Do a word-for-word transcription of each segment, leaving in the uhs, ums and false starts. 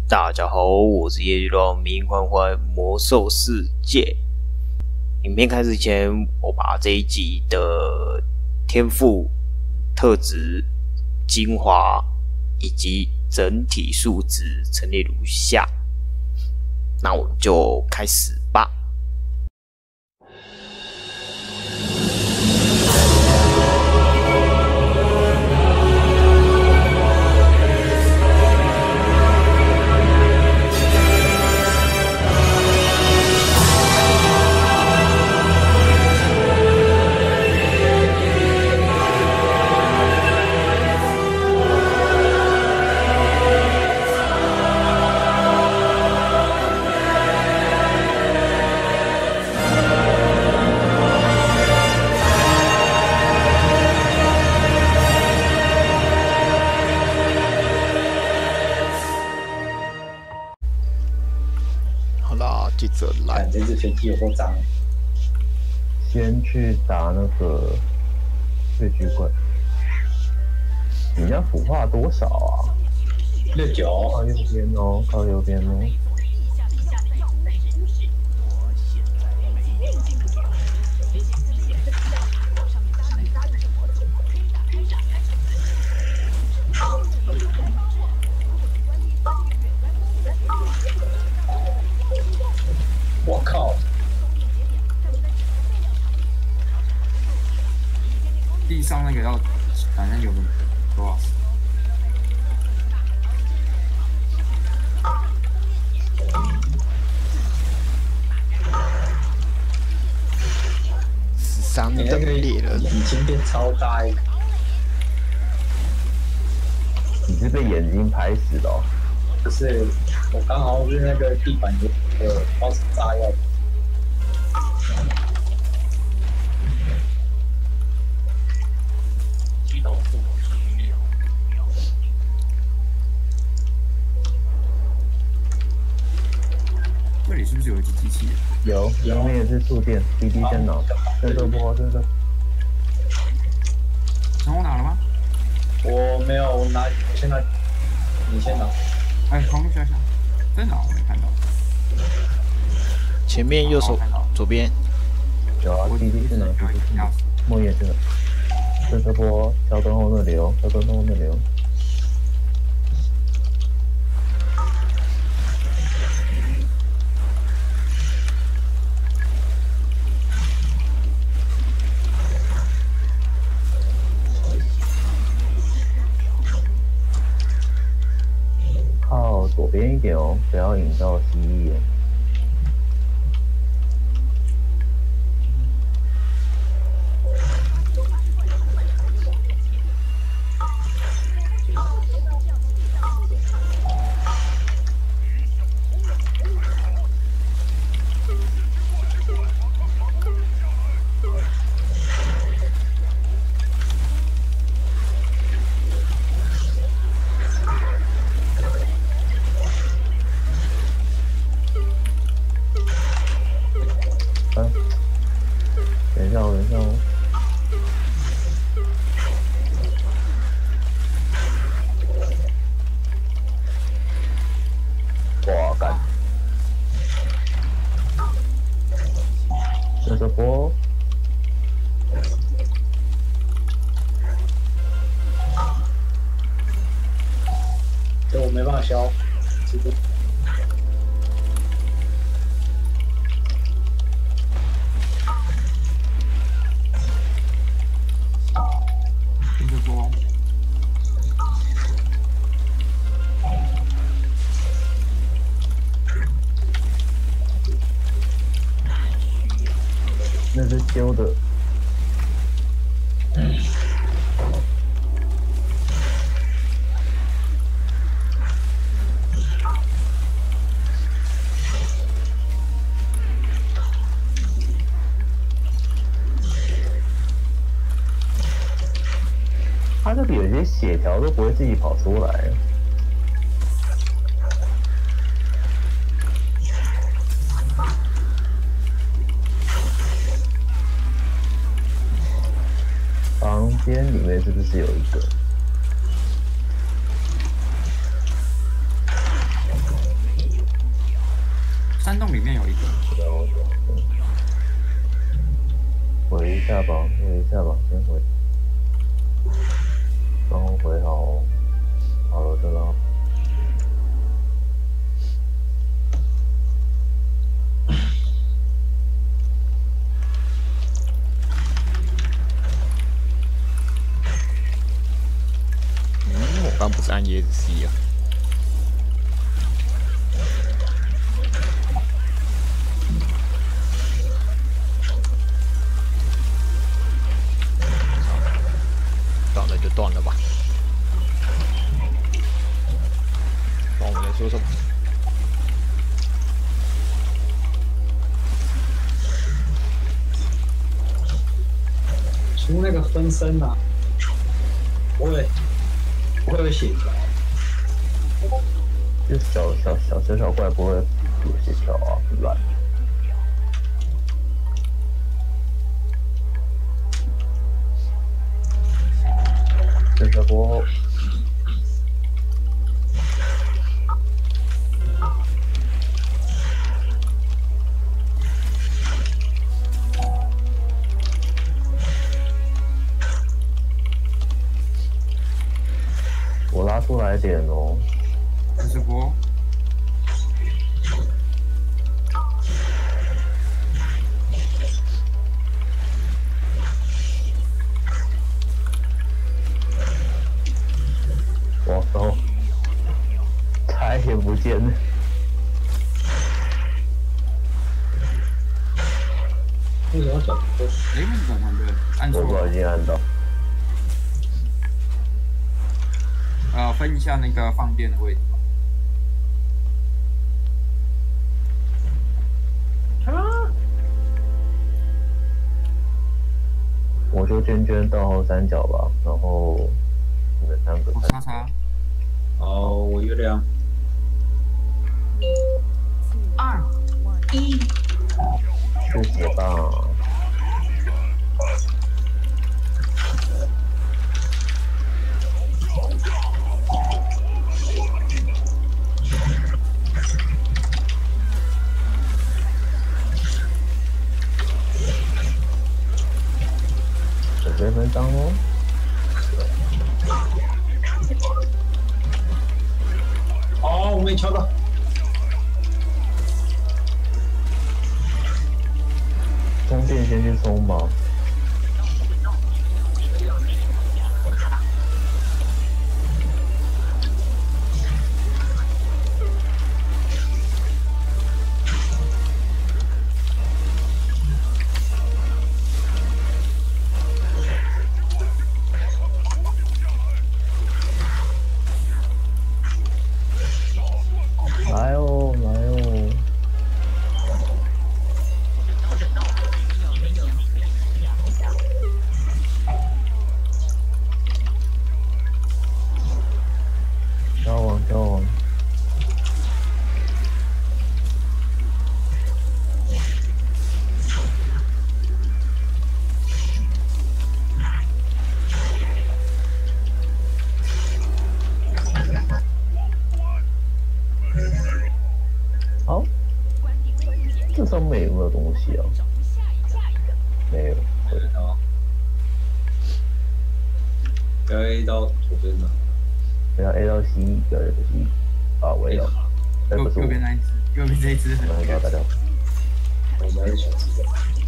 大家好，我是叶巨龙，迷欢欢魔兽世界。影片开始前，我把这一集的天赋、特质、精华以及整体数值陈列如下。那我们就开始吧。 好啦，记者来。 看这只飞机有够脏。 先去打那个月巨怪。你家腐化多少啊？ 六九。 靠右边哦，靠右边哦。 我靠！ 地上那个要，反正有个多少？ 死伤你那个的猎人， 已经变超大一个。 你是被眼睛拍死的哦？ 不是，我刚好是那个地板有个爆炸药。 这里是不是有一只机器人？ 有，右面也是触电 ，D D 电脑，这个不，这个。 成功拿了吗？ 我没有，我拿，先拿，你先拿。 哎，旁边小小，在哪？我没看到。 前面右手左边， 有啊 ，D D 电脑，梦魇电脑，这个波，桥墩后那流，桥墩后那流。靠左边一点哦，不要引到蜥蜴哦。等一下，等一下哦。哇，干！这个波， 这我没办法消，这个。 这个波， 那是丢的。他这里有些血条都不会自己跑出来。房间里面是不是有一个？ 山洞里面有一个。 回一下吧，回一下吧，先回。然后回好，好了的了。 嗯，我刚不是按椰子 C 啊。断了就断了吧。帮我们来说什么？ 出那个分身啊，不会，不会有血条。 就小小小小小怪不会有血条啊，烂。这下过后。我拉出来点哦。 直播。 我操！差一点不见了。 为什么要转播？ 哎，为什么转团队？按错我不小了。 心按到。 呃，分一下那个放电的位置吧。 我就圈圈到后三角吧，然后你们三个我看。 叉叉。 哦，我月亮。 二一， 舒服吧。准备分章哦。 哦，我没敲到。 充电先去充吧。来哦，来哦！交往交往。好，这上面有没有东西啊？没有，对啊。不要 A 到左边的。 不要 A 到 C， 不要 A 到 C。啊，我 A 到。哎， 右不是我。 右边那一只，右边这一只很然后把它打掉。 我们还是小只的。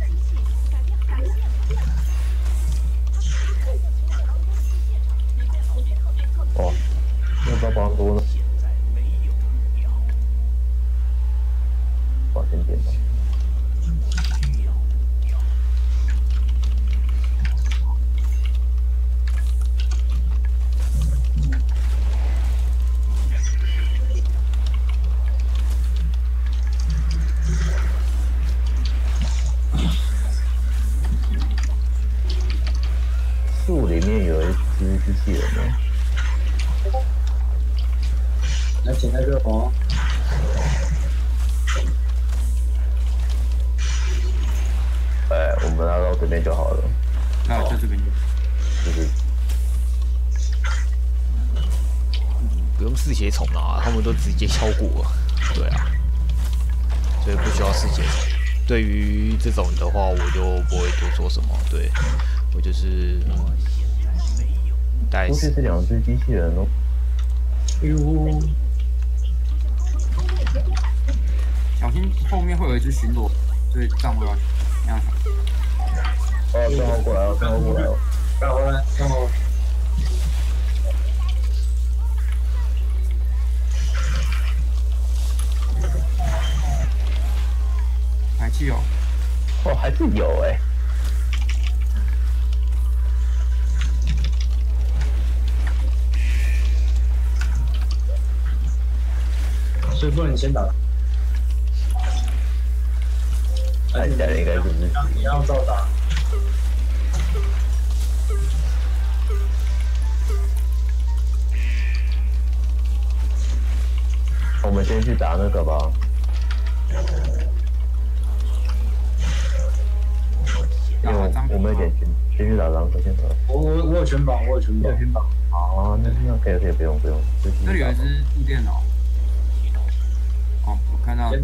哦，要不要帮多呢？保险点吧。树里面有一只机器人呢。 来捡那个哦。 哎，我们拉到这边就好了。 啊，在这边就。 就是不用嗜血宠啦，他们都直接敲过了。对啊。 所以不需要世界。对于这种的话，我就不会多说什么。对我就是嗯，带出去是两只机器人哦。 哟， 小心后面会有一只巡逻，所以站不了。那样哦，正好过来了，正好过来了。 赶回来，正好。 排气哦， 哦，还是有哎、欸。 所以不能先打。 看起来应该是不是？ 你要照打。 我们先去打那个吧。因为我们有点先先去打狼可先打。 我我我有全绑，我有全绑。 有全绑。好，那那可以可以不用不用。 这里有一只副电脑。哦，我看到了。 先打。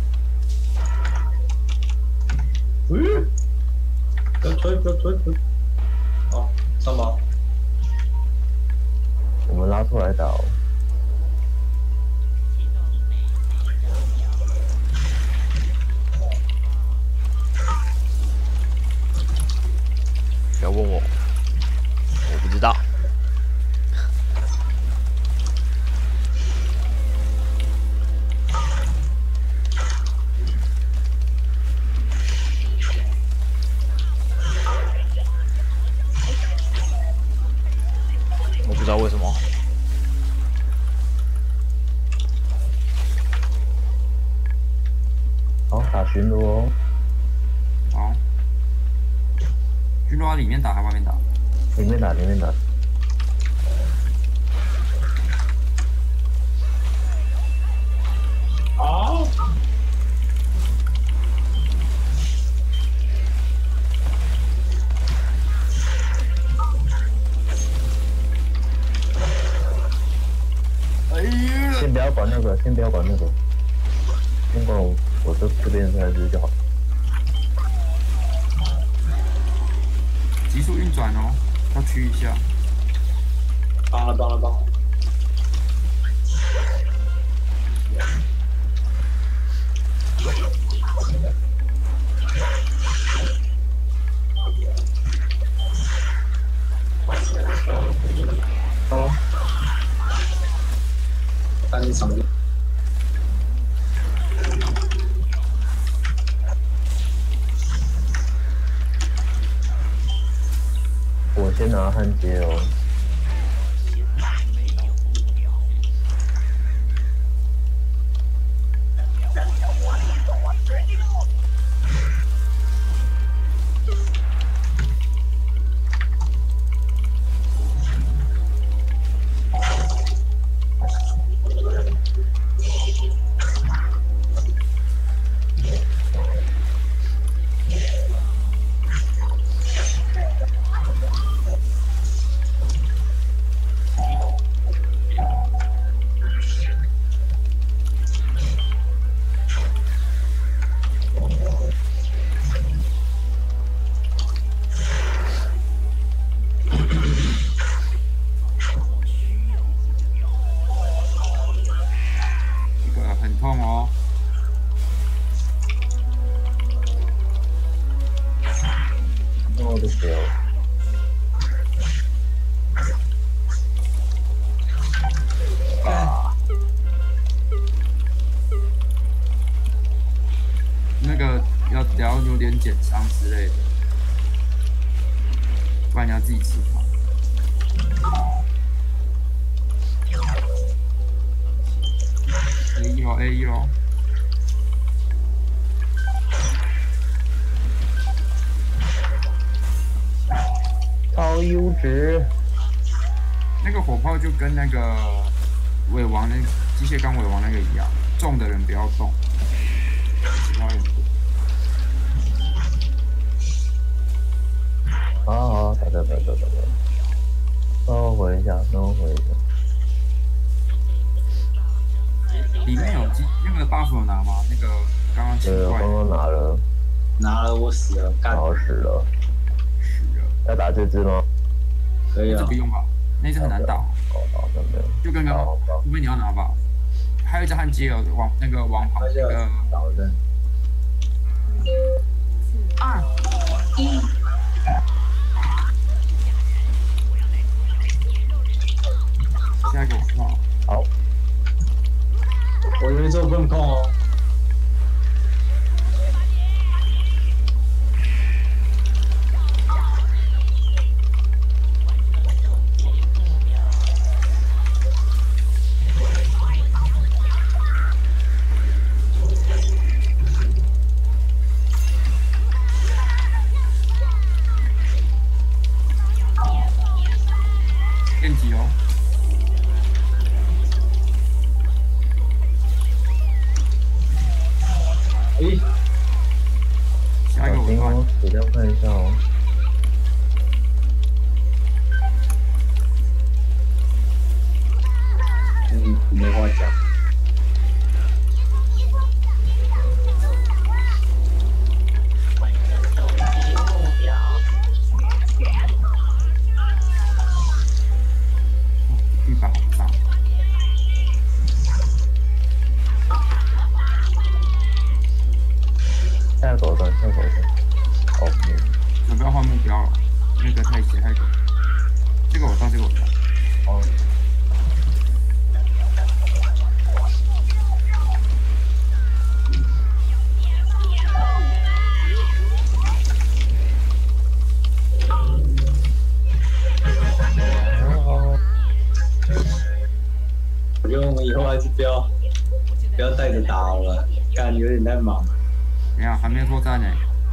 嗯，不要推，不要推，推。好，上吧。 我们拉出来打哦。 不要问我，我不知道。我不知道为什么。 好，打巡逻哦。 好。巡逻里面打还是外面打？ 里面打，里面打。 好。 哎呀！ 先不要管那个，先不要管那个，先管我我这这边才是就好。 急速运转哦，要驱一下。 帮了帮了帮了。哦。赶紧上去。 我先拿焊接哦。 减伤之类的，不然你要自己吃饭。A 一咯 ，A 一咯。 超优质。 那个火炮就跟那个尾王那机械钢尾王那个一样，重的人不要动，其他人。 好好，打打打打打打，稍微回一下，稍微回一下。 里面有机那个 buff 有拿吗？那个刚刚奇对，我怪刚刚拿了， 拿了我死了，干好死了。 死了， 要打这只吗？ 可以啊这不。用吧？那只很难打， 哦，好，那没有。 就跟刚刚好，好， 除非你要拿吧。还有一只汉基尔往那个往旁那就那个导刃。 二一， 下一个我画。 好， 我以为这不能控哦。 电击哦， 诶， 下一个我画。 小心哦，血量看一下哦。 嗯，没话讲。 地板好脏。 下手段，下手段。哦，嗯， 准备要换目标了，那个太斜太陡。这个我上，这个我上。 哦，哦， 我觉得我们以后还是不要不要带着打好了，干有点太忙。 等一下还没有作战呢。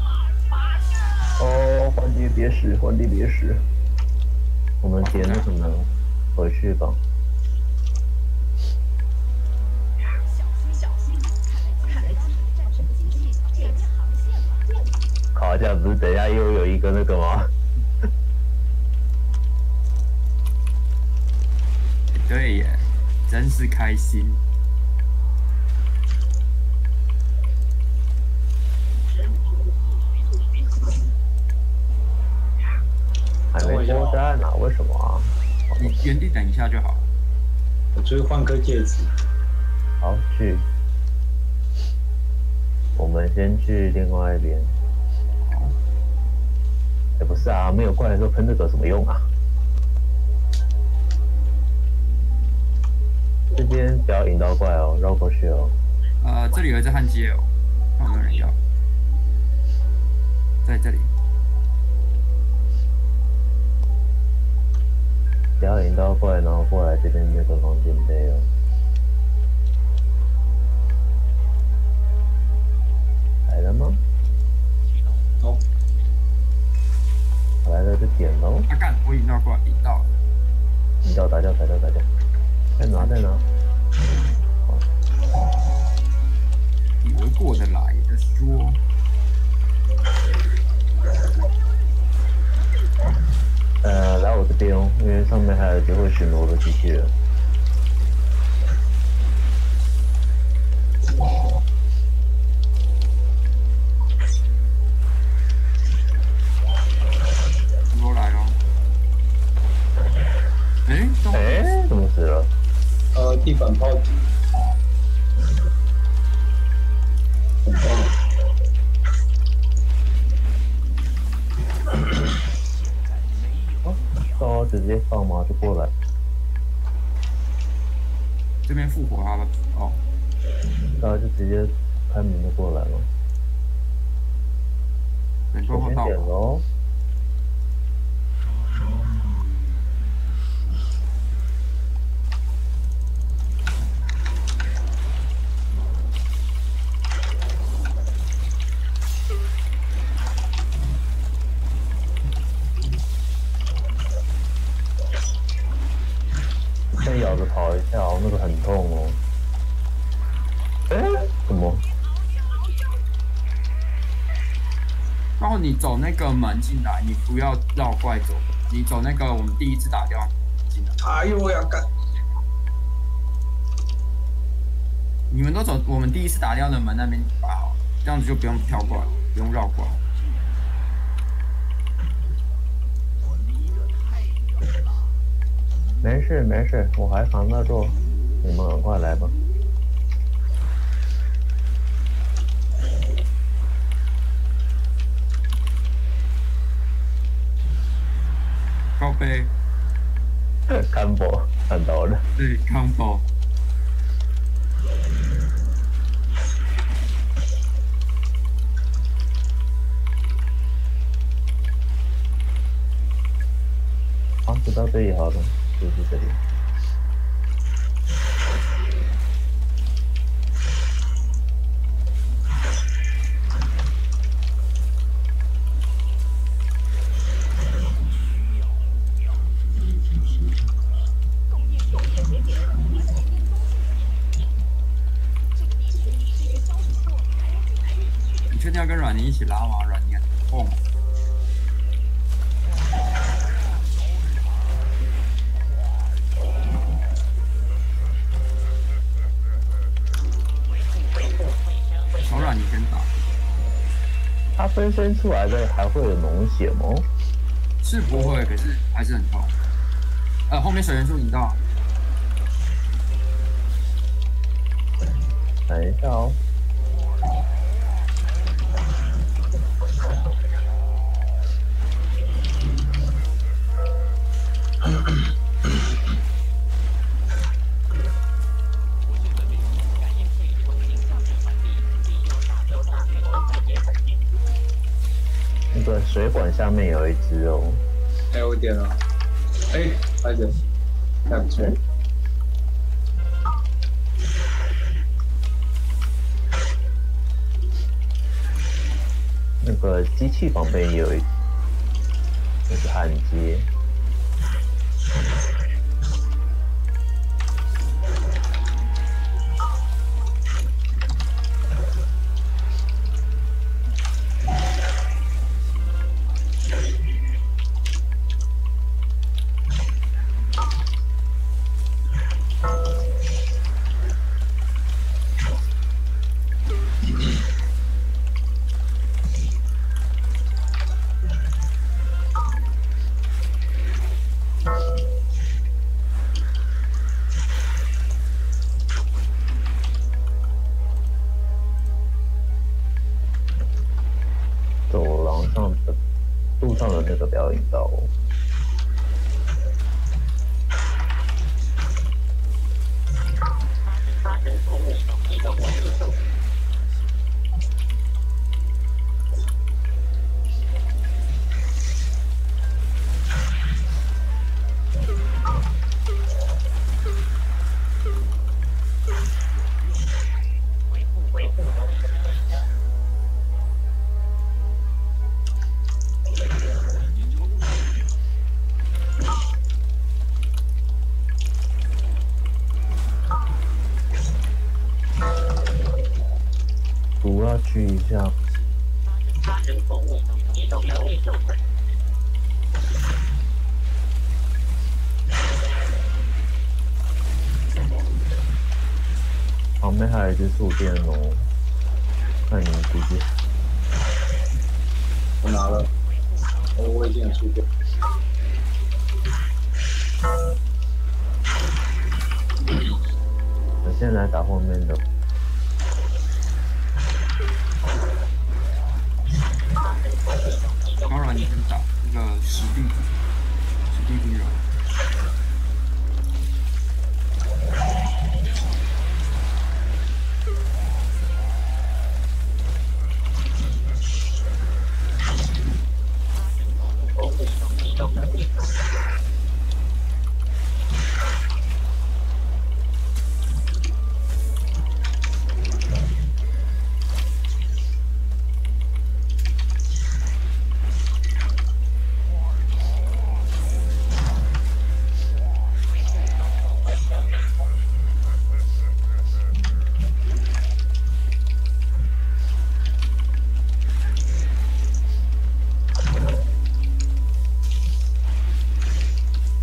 哦，皇帝别死，皇帝别死。我们点那什么，回去吧。烤架不是等一下又有一个那个吗？ 对耶，真是开心。 还没脱单呢，为什么啊？ 你原地等一下就好。 我出去换颗戒指。 好，去。我们先去另外一边。也不是啊，没有怪的时候喷这个有什么用啊？这边不要引到怪哦，绕过去哦。 呃，这里有一只汉基尔，看有没有人要。在这里。 不要引到怪，然后过来这边这个房间杯哦。来了吗？ 哦， 来了就点喽。 啊干！我引到过来，引到了。 引到打掉，打掉，打掉。在哪？在哪？ 以为过得来的说。 呃，来我这边哦，因为上面还有一个会巡逻的机器人。 巡逻来了。哎，动哎，怎么死了？ 呃，地板炮击。很棒。 刀直接放吗？就过来。 这边复活他了。哦， 然后就直接开门就过来了。 等我先多后到了。 点喽。再咬着跑一下哦，那个很痛哦。哎，怎么？ 然后你走那个门进来，你不要绕怪走，你走那个我们第一次打掉进来。 哎呦，我要干！ 你你们都走我们第一次打掉的门那边把好，这样子就不用跳过来，不用绕过来。 没事没事，我还扛得住，你们赶快来吧。 靠背， 看博看到了， 对 ，combo。 好，就到这里好了，就是这里。 你确定要跟软泥一起拉吗？软泥很痛。小软你先打。 它分身出来的还会有脓血吗？ 是不会，可是还是很痛。呃，后面水元素引到。 等一下哦。那个水管下面有一只哦。 哎，我点了。哎，拍着，还不错。 那个机器旁边也有一，那是焊接。走廊上的路上的那个表演道哦。主要去一下。旁边还有一只树电哦，看你估计。 我拿了，我我已经有出过。 我现在来打后面的。 当然你先打那个实地实地敌人。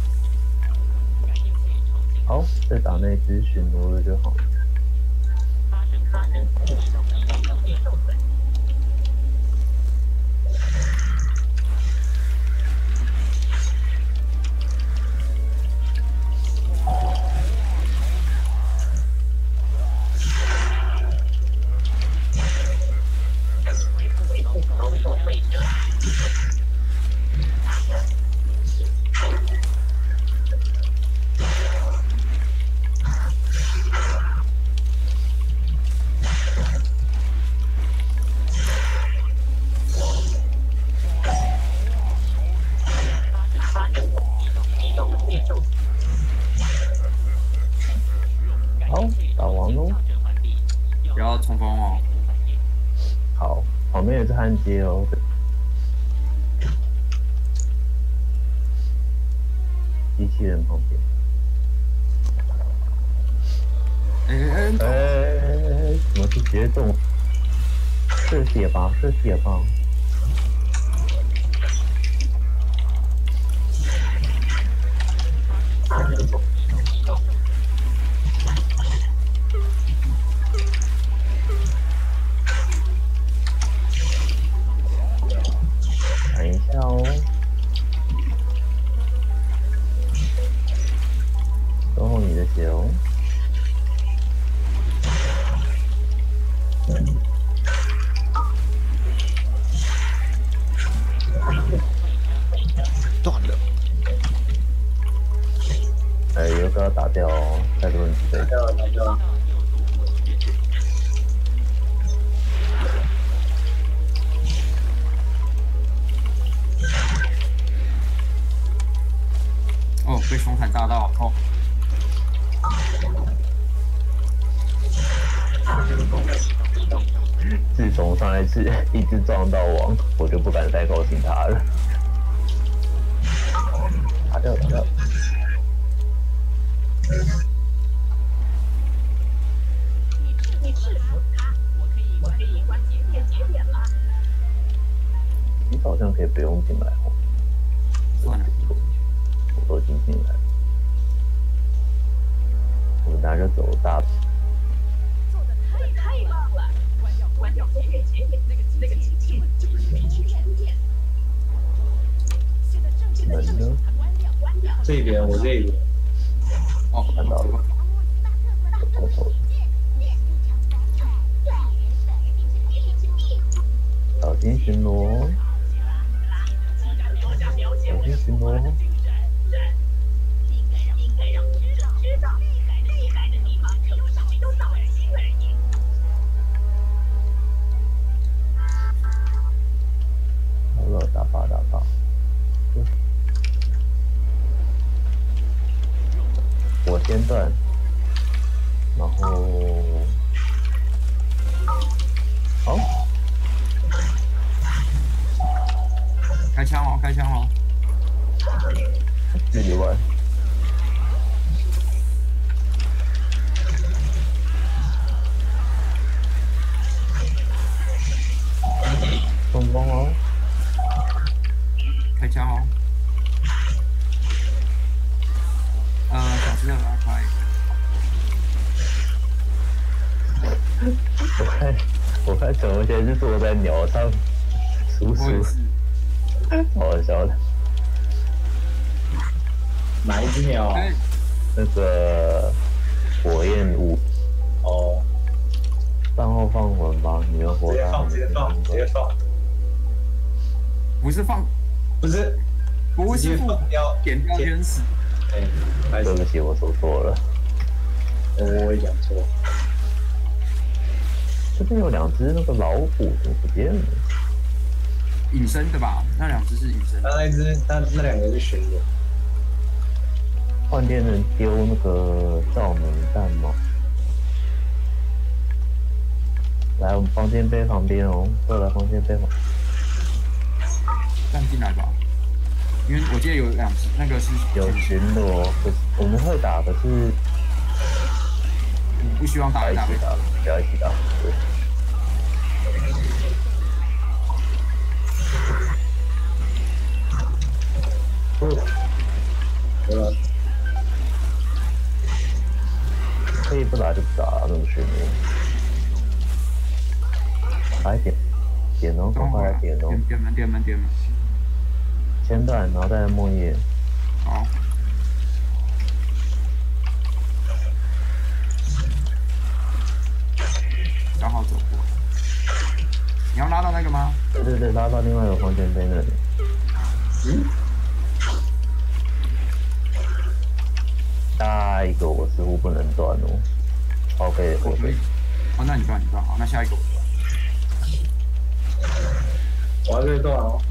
好，再打那只巡逻的就好了。 不要冲锋哦。 好，旁边也是焊接哦。机器人旁边。 哎哎哎哎哎！怎么是直接中？是铁棒，是铁棒。看一下哦。然后你的血哦。 断了。 哎，有个要打掉哦，太多人对。 打掉了，打掉了。 哦，被凶残炸到哦。 自从上一次一直撞到王，我就不敢再高兴他了。打掉，打掉。 你制服他，我可以，我可以关节点节点了。 你好像可以不用进来哦。 算了， 我都已经进来了。我们拿着走大。 做的太太棒了！关掉关掉节点节点，那个那个机器就是必须充电。现在正现在正把它关掉关掉。 这边我这边。 哦， 看到了。走走。小心巡逻。小心巡逻。 应该让知道知道厉害的地方都早都早心而已。 好了，打发打发。我先断，然后好， 开枪哦，开枪哦。 自己玩。冲锋哦！ 开枪哦。呃，小心点把它开。 我看，我看陈文贤是坐在鸟上，叔我也叔， 是。 好好笑的。 哪一只鸟？ 哎， 那个火焰舞， 哦， 饭后放魂吧，你们活到直接放，直接放，直接放， 不是放， 不是，直接不是放放掉， 点掉天使。 哎，还是对不起，我说错了。 我也讲错。 这边有两只那个老虎，怎么不见了？ 隐身的吧？那两只是隐身他的。 那只，他那两个是巡的。 换电能丢那个照明弹吗？来，我们方尖碑旁边哦，过来方尖碑旁。 站进来吧，因为我记得有两只，那个是有巡逻，可是我们会打，可是你不希望打一打被不要一起打，不要一起打，对。 对了， 可以不打就不打，那么巡逻。来点，点哦，赶快来点哦！ 点点门点门点门。 先断，然后再来梦魇。 好。刚好走过。你要拉到那个吗？ 对对对，拉到另外一个方尖碑那里。 嗯。 下一个我似乎不能断哦。OK， 我可以。 哦，那你断，你断好，那下一个我断。 我还可以断哦。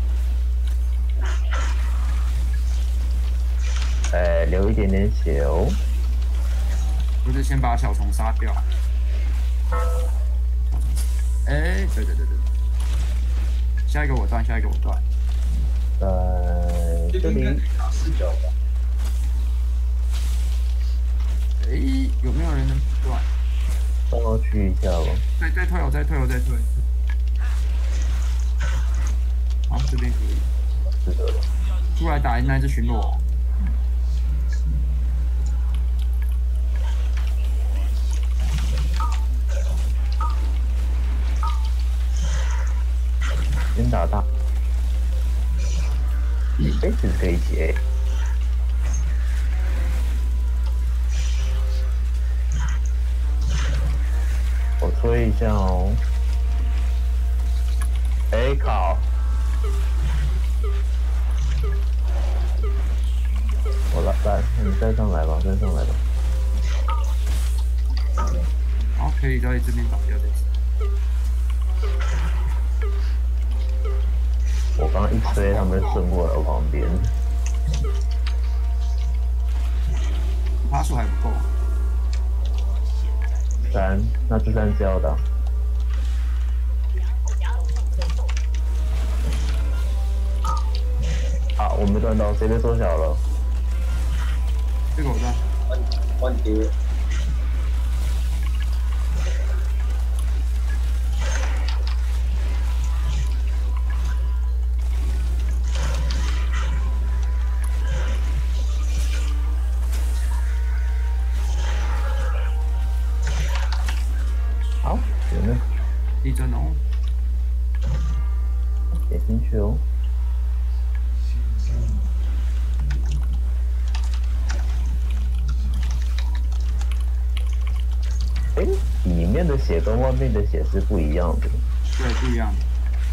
哎，留一点点血哦。 不是先把小虫杀掉。 下一个我断，下一个我断。 在这里。 打视角吧。 诶，有没有人能断？ 帮我去一下吧。 再再退，我再退，我再退。好，这边可以。 是的。 出来打那只巡逻。 先打大。哎，其实可以一起 A。我推一下哦。哎靠！我来来，你再上来吧，再上来吧。 好，可以在这边打掉这次。 我刚刚一吹，他们顺过来我旁边。 爬数还不够。 三，那这三是要的。啊，我没断到，谁被缩小了？ 这个我断。 换换碟。 好，有呢。 地震哦。 点进去哦。哎，里面的血跟外面的血是不一样的。 对，不一样的。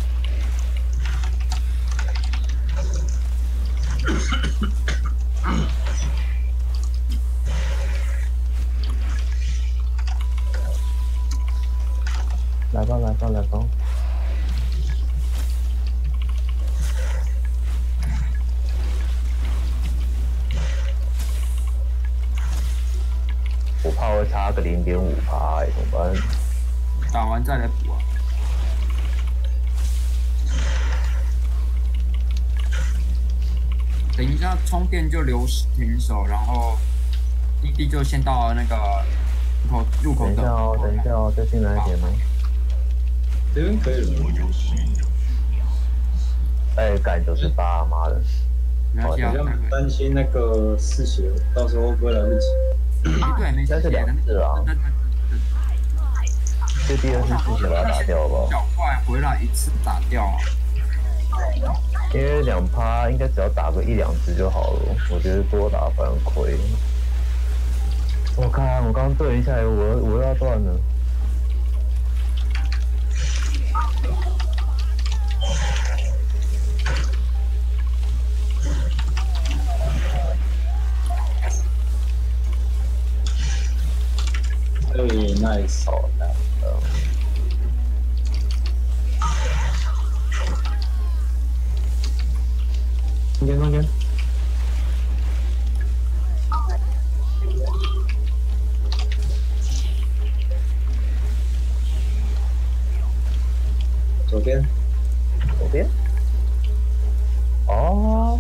来吧，来吧，来吧。我怕会差个零点五趴，哎，怎么办？ 打完再来补啊。等一下充电就留停手，然后弟弟就先到那个入口入口等一下哦，等一下哦，再进来一点哦。 这边可以了。 哎，干九十八，妈的！ 没关系啊， 比较担心那个嗜血，到时候会不会来不及？ 对，没事， 应该是两次啊。这第二次嗜血把它打掉吧。 小怪回来一次打掉啊。 因为两趴应该只要打个一两只就好了，我觉得多打反而亏。我看我刚对一下，我我又要断了。 对 ，nice 好的。中间中间。左边。 左边。哦。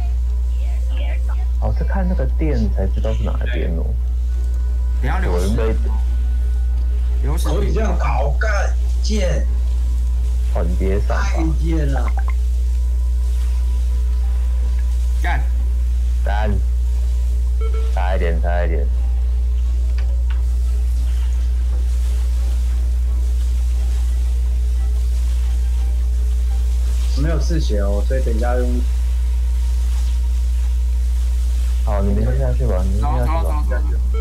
哦，是看那个店才知道是哪边哦。 不要留时。留时。 可以这样搞干贱。 环节上吧。 太贱了。 干。 三。差一点，差一点。 没有嗜血哦，所以等一下用。 好，你们先下去吧，你们先下去吧。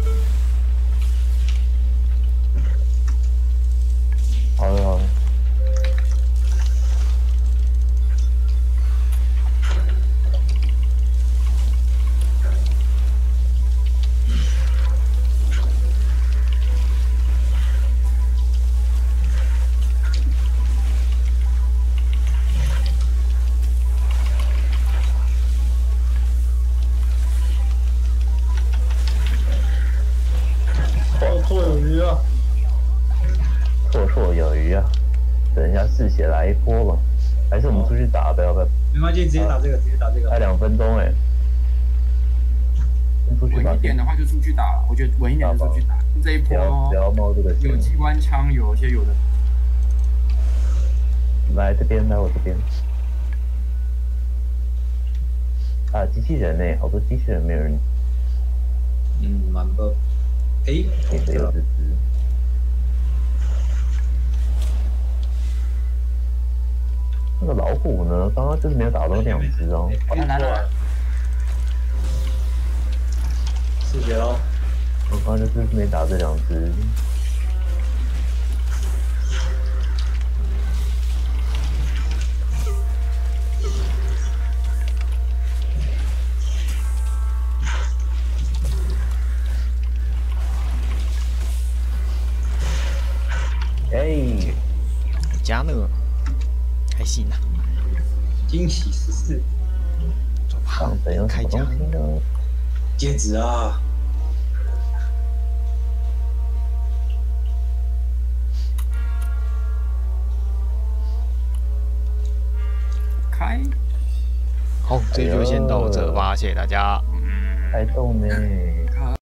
好的，好的。 绰绰有余啊！ 绰绰有余啊！等一下嗜血来一波吧。 还是我们出去打？不要不要， 没关系，直接打这个，直接打这个。 才两分钟哎。出去稳一点的话就出去打了，我觉得稳一点就出去打。这一不要波不要冒这个险。 有机关枪，有些有的。 来这边，来我这边。啊，机器人呢？好多机器人没有人。 嗯，蛮棒。哎， 也得有这只。那个老虎呢？刚刚就是没有打到两只哦。 来来来， 视觉哦。 我刚刚就是没打这两只。哎， 我家呢？还行啊。 惊喜十四， 走吧， 上等有什开枪么东西。呢？ 戒指啊！ 开。 好，这就先到这吧，谢谢大家。 开动呢。